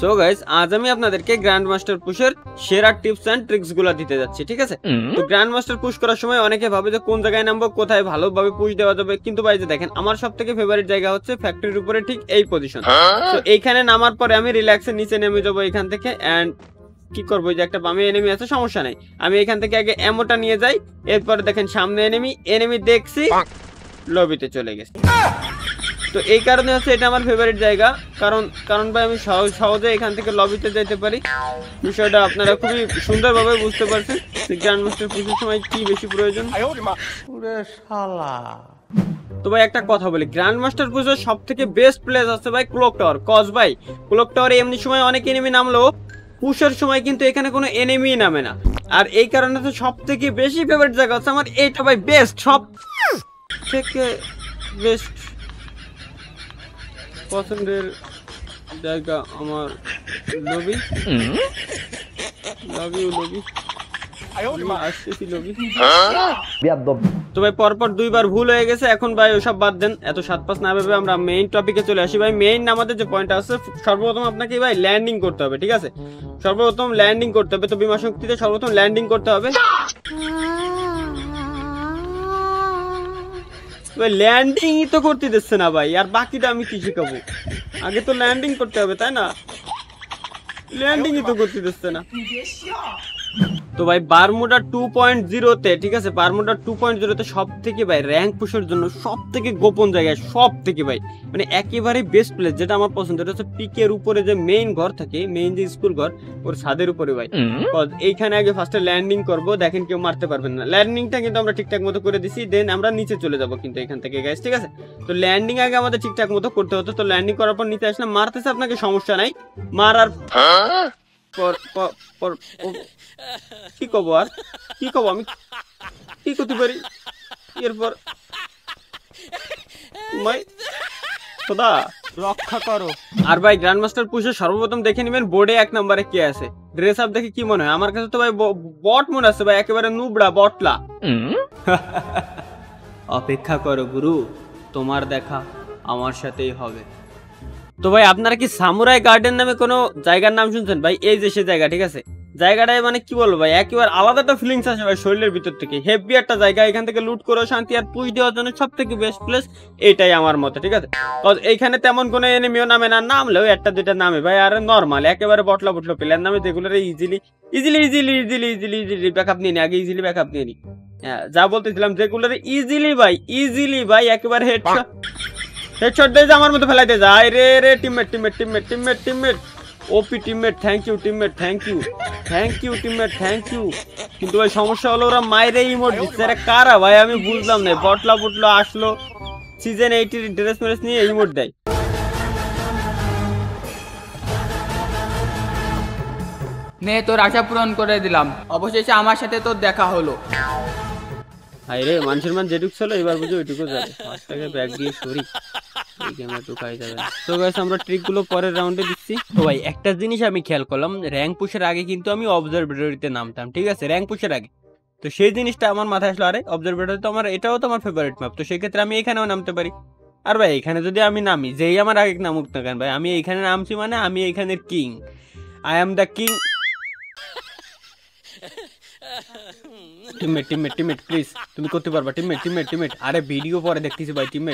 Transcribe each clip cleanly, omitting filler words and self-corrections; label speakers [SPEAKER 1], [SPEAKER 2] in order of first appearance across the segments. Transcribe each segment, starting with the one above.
[SPEAKER 1] So guys আজ আমি আপনাদেরকে গ্র্যান্ড মাস্টার পুশের সেরা টিপস এন্ড ট্রিক্স গুলো দিতে যাচ্ছি, ঠিক আছে? তো গ্র্যান্ড মাস্টার পুশ করার সময় অনেকে ভাবে যে কোন জায়গায় নামবো, কোথায় ভালোভাবে পুশ দেওয়া যাবে, কিন্তু ভাই যে দেখেন আমার সবথেকে ফেভারিট জায়গা হচ্ছে ফ্যাক্টরির উপরে ঠিক এই পজিশন। তো এইখানে নামার পরে আমি রিল্যাক্সে নিচে নেমে যাবো এখান থেকে এন্ড কি করবো, যে একটা বামে এনিমি আছে সমস্যা নাই, আমি এখান থেকে আগে এমোটা নিয়ে যাই, এরপরে দেখেন সামনে এনিমি দেখছি লবিতে চলে গেছে। তো এই কারণে হচ্ছে এটা আমার ফেভারিট জায়গা, কারণ ভাই আমি সহজে এখান থেকে লবিতে যেতে পারি। বিষয়টা আপনারা খুবই সুন্দরভাবে বুঝতে পারছেন গ্র্যান্ড মাস্টার পুশের সময় কি বেশি প্রয়োজন। তো ভাই একটা কথা বলি, গ্র্যান্ড মাস্টার পুশের সব থেকে বেস্ট প্লেস আছে ভাই ক্লক টাওয়ার। কজ ভাই ক্লক টাওয়ারে এমনি সময় অনেক এনিমি নামলো, পুশের সময় কিন্তু এখানে কোনো এনিমি নামে না। আর এই কারণে তো সব থেকে বেশি ফেভারিট জায়গা হচ্ছে আমার এইটা ভাই, বেস্ট, সব থেকে বেস্ট পছন্দের জায়গা আমার লবি। তো ভাই পরপর দুইবার ভুল হয়ে গেছে, এখন ভাই ওসব বাদ দেন, এত 7-5 না ভেবে আমরা মেইন টপিকে চলে আসি। ভাই মেইন আমাদের যে পয়েন্ট আছে, সর্বপ্রথম আপনাকে ভাই ল্যান্ডিং করতে হবে, ঠিক আছে? সর্বপ্রথম ল্যান্ডিং করতে হবে। তো বিমা শক্তিতে সর্বপ্রথম ল্যান্ডিং করতে হবে। ল্যান্ডিংই তো করতে দিচ্ছে না ভাই, আর বাকিটা আমি কি শিখাবো? আগে তো ল্যান্ডিং করতে হবে তাই না? ল্যান্ডিংই তো করতে দিচ্ছে না। তো ভাই বারমুডা 2.0 ঠিক আছে, বারমুডা 2.0 সব থেকে ভাই র্যাঙ্ক পুশের জন্য সব থেকে গোপন জায়গায়, সব থেকে ভাই মানে একেবারে বেস্ট প্লেস যেটা আমার পছন্দ, এটা হচ্ছে পিকের উপরে যে মেইন ঘর থাকে, মেইন যে স্কুল ঘর, ওর ছাদের উপরে ভাই। এইখানে আগে ফার্স্টে ল্যান্ডিং করব, দেখেন কেউ মারতে পারবেন না। ল্যান্ডিংটা কিন্তু আমরা ঠিকঠাক মতো করে দিছি, দেন আমরা নিচে চলে যাব কিন্তু এখান থেকে গাইস, ঠিক আছে? তো ল্যান্ডিং আগে আমাদের ঠিকঠাক মতো করতে হতো। তো ল্যান্ডিং করার পর নিচে আসলে মারতেছে আপনাকে, সমস্যা নাই, মারার কি কব, আর কি কব, আমি কি করতে পারি এরপর? খোদা রক্ষা করো। আর ভাই গ্র্যান্ড মাস্টার পুশে সর্বপ্রথম দেখে নিবেন বোর্ডে 1 নম্বরে কে আছে। ড্রেস আপ দেখে কি মনে হয়? আমার কাছে তো ভাই বট মনে আছে ভাই, একেবারে নুবড়া বটলা। অপেক্ষা করো গুরু, তোমার দেখা আমার সাথেই হবে। তো ভাই আপনারা কি সামুরাই গার্ডেন নামে কোনো জায়গার নাম শুনছেন ভাই? এই যে সে জায়গা, ঠিক আছে? জায়গাটায় মানে কি বলবো ভাই, একেবারে আলাদা একটা ফিলিংস আসে ভাই শরীরের ভিতর থেকে, হেভি একটা জায়গা। এখান থেকে লুট করো শান্তি, আর পুশ দেওয়ার জন্য সব থেকে বেস্ট প্লেস এইটাই আমার মতে, ঠিক আছে? এইখানে তেমন কোনো এনিমিও নামে না, নামলেও একটা দুইটা নামে ভাই, আর নর্মাল একেবারে বটলা প্লেয়ার নামে, যেগুলো ইজিলি ব্যাকআপ নিয়ে নি, আগে ইজিলি ব্যাকআপ নিয়ে নি। হ্যাঁ যা বলতেছিলাম, যেগুলো ইজিলি ভাই একেবারে হেডশট দিয়ে আমার মতো ফেলাইতে যায় রে। Teammate OP teammate, thank you teammate, thank you teammate, thank you. কিন্তু ভাই সমস্যা হলো ওরা মাইরে ইমোট দিচ্ছে, আরে কারা ভাই আমি বুঝলাম না। বটলা আসলো সিজন 80 ড্রেস নিয়ে ইমোট দেয়।
[SPEAKER 2] নে তোর আশা পূরণ করে দিলাম, অবশেষে আমার সাথে তোর দেখা হলো।
[SPEAKER 1] আরে মানুষের মান যেটুকু ছিল এবার বুঝো ওইটুকু যাবে, ফার্স্টটাকে ব্যাক দিয়ে সরি, এই গেমে তো খাই যাবে না। তো গাইস আমরা ট্রিকগুলো পরের রাউন্ডে দিচ্ছি। তো ভাই একটা জিনিস আমি খেয়াল করলাম, র্যাঙ্ক পুশের আগে কিন্তু আমি অবজারভেটরিতে নামতাম, ঠিক আছে? র্যাঙ্ক পুশের আগে। তো সেই জিনিসটা আমার মাথায় আসলো, আরে অবজারভেটরি তো আমার, এটাও তো আমার ফেভারিট ম্যাপ, তো সেই ক্ষেত্রে আমি এখানেও নামতে পারি। আর ভাই এখানে যদি আমি নামি, যেই আমার আগে নামুক না কেন ভাই, আমি এইখানে নামছি মানে আমি এইখানের king, I am the king. Teammate please তুমি করতে পারবা। টিমমেট আরে ভিডিও পরে দেখতেছি ভাই। Teammate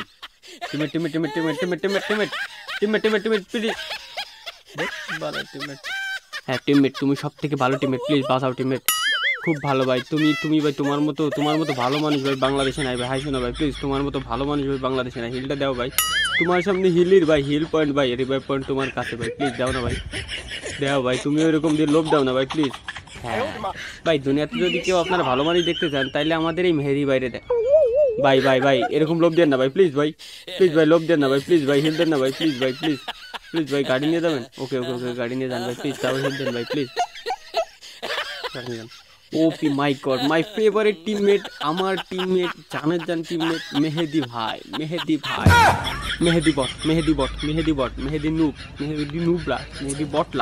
[SPEAKER 1] please. ভালো টিমমেট, হ্যাঁ টিমমেট তুমি সব থেকে ভালো টিমমেট, প্লিজ বাঁচাও টিমমেট। খুব ভালো ভাই তুমি ভাই, তোমার মতো ভালো মানুষ ভাই বাংলাদেশে নাই ভাই। হাই শোনো ভাই প্লিজ, তোমার মতো ভালো মানুষ ভাই বাংলাদেশে নাই। হিলটা দাও ভাই, তোমার সামনে হিলির ভাই, হিল পয়েন্ট ভাই, রিভাইভ পয়েন্ট তোমার কাছে ভাই, প্লিজ দাও না ভাই, দাও ভাই। তুমি ওইরকম দিয়ে লোভ দাও না ভাই প্লিজ। হ্যাঁ ভাই দুনিয়াতে যদি কেউ আপনারা ভালো মানুষ দেখতে চান তাইলে আমাদের এই মেহেদি বাইরে দেয় ভাই। এরকম লোভ দেন না ভাই, প্লিজ ভাই লোভ দেন না ভাই, প্লিজ ভাই হিল দেন না ভাই, প্লিজ ভাই গাড়ি নিয়ে যাবেন। ওকে গাড়ি নিয়ে যান ভাই, প্লিজ তাও হিল দেন ভাই, প্লিজ গাড়ি নিয়ে যান। OP my god, my favourite teammate, আমার টিমমেট, জানের টিমমেট মেহেদি ভাই, মেহেদি বট, মেহেদি নুবরা, মেহেদি বটলা।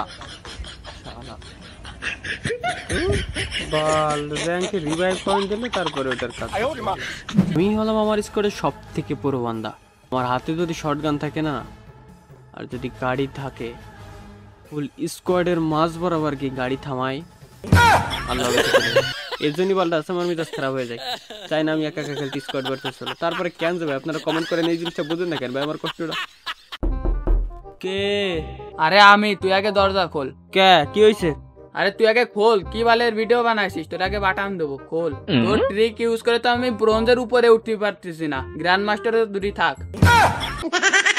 [SPEAKER 1] বাল র্যাঙ্কে রিভাইভ পয়েন্ট দিলে তারপরে ওটার কাজ। আমি হলাম আমার স্কোয়াডের সব থেকে পুরো বান্দা। আমার হাতে যদি শটগান থাকে না, আর যদি গাড়ি থাকে, ফুল স্কোয়াডের মাঝ বরাবর কি গাড়ি থামায়, আল্লাহ এর জন্যই বলটা আছে আমার মেজাজ খারাপ হয়ে যায়, চাই না আমি একা একা খেলতে স্কোয়াড ভার্সেস সোলো। তারপরে কেন যাবে আপনারা কমেন্ট করেন, এই জিনিসটা বুঝুন না কেন ভাই আমার কষ্টটা। কে?
[SPEAKER 2] আরে আমি, তুই আগে দরজা খোল।
[SPEAKER 1] কে কি হয়েছে?
[SPEAKER 2] আরে তুই আগে খোল, কি বালের ভিডিও বানাইছিস, তোর আগে বাটাম দেবো, খোল। তোর ট্রিক ইউজ করে তো আমি ব্রোঞ্জের উপরে উঠতে পারতেছি না, গ্র্যান্ড মাস্টারের দূরে থাক।